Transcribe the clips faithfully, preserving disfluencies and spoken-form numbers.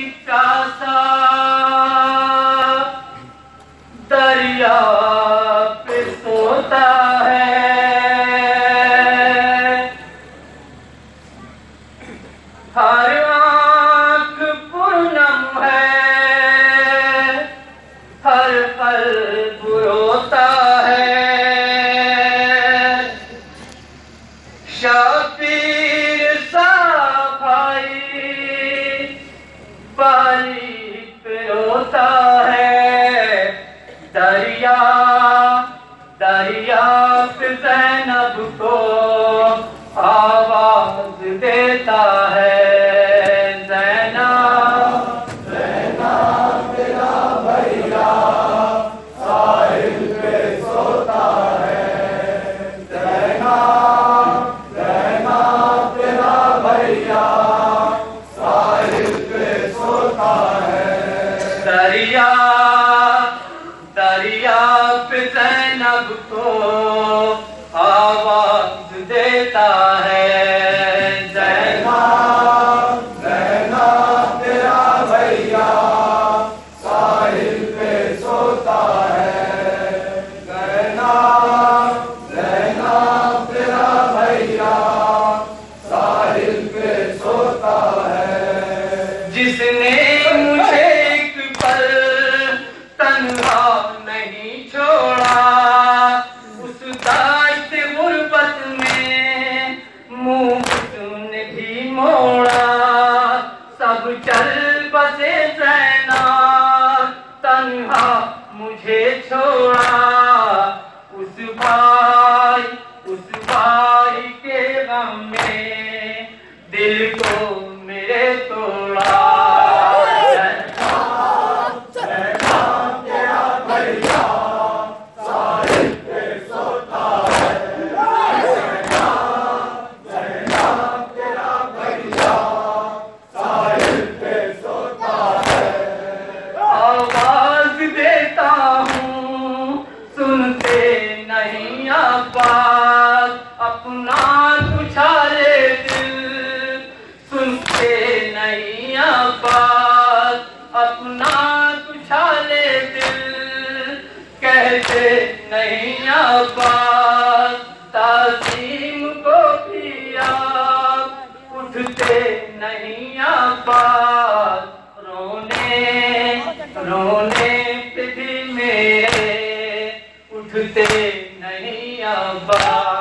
प्यासा दरिया पे सोता है, हर आँख पूनम है, हर कल्ब रोता है। शबीर सा भाई बाली पे रोता है, दरिया दरिया पे ज़ैनब को आवाज देता है। ज़ैनब ज़ैनब तेरा भैया साहिल पे सोता है, ज़ैनब ज़ैनब तेरा भैया साहिल पे सोता है। दरिया दरिया पे ज़ैनब को आवाज देता है। ज़ैनब ज़ैनब तेरा भैया साहिल पे सोता है, ज़ैनब ज़ैनब तेरा भैया साहिल पे सोता है। जिसने मुझे एक पल तन्हा नहीं छोड़ा, उस दाश्त गुर्बत में मुंह तूने भी मोड़ा। सब चल बसे ज़ैनब तन्हा मुझे छोड़ा, उस भाई उस भाई के गम में दिल को मेरे तोड़ा। अपना उछाले दिल सुनते नहीं आवाज, अपना उछाले दिल कहते नहीं आवाज। ताज़ीम को भी आप उठते नहीं आवाज, रोने रोने पे भी मेरे उठते नहीं आवाज।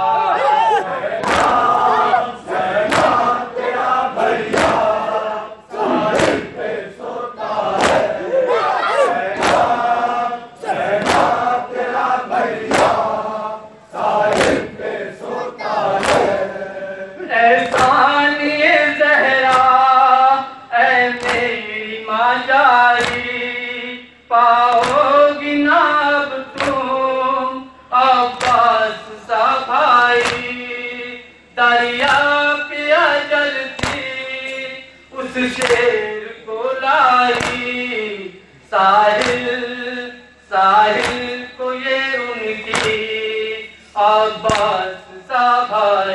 पाओगी ना अब तुम अब्बास सा भाई, दरिया पिया जलती उस शेर को लाई। साहिल साहिल को ये उनकी अब्बास सा भाई।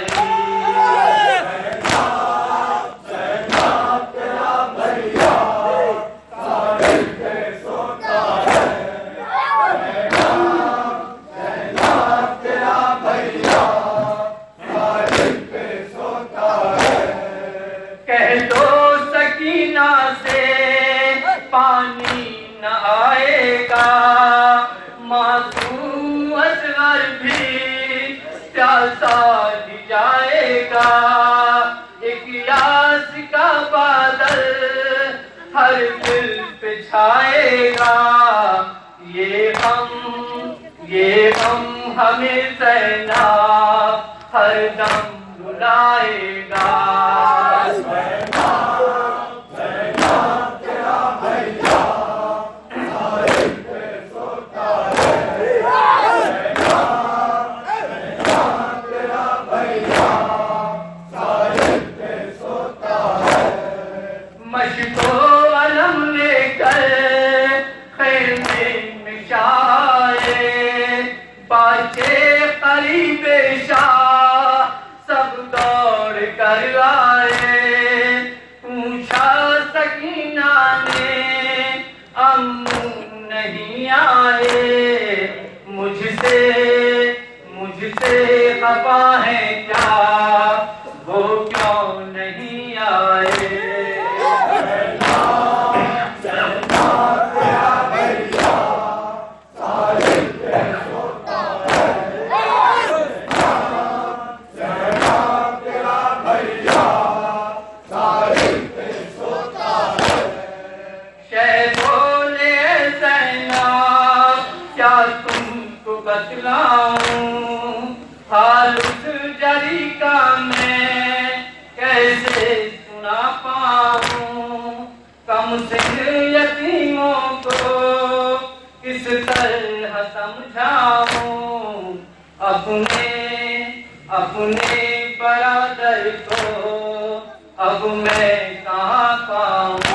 पानी न आएगा मासूम असगर भी प्यासा ही जाएगा। एक यास का बादल हर दिल पे छाएगा, ये हम ये हम हमें ज़ैनब हर दम रुलाएगा। मशको अलम लेकर खेमे में शाये, बाचे करीबे शाह सब दौड़ कर आए। खफा है क्या, वो क्यों नहीं आए। बतलाऊं हाल उस जरी का मैं कैसे सुना पाऊं। कम सिंह यतीमों को किस तरह समझाऊं। अपने अपने बरादर को अब मैं कहाँ पाऊं।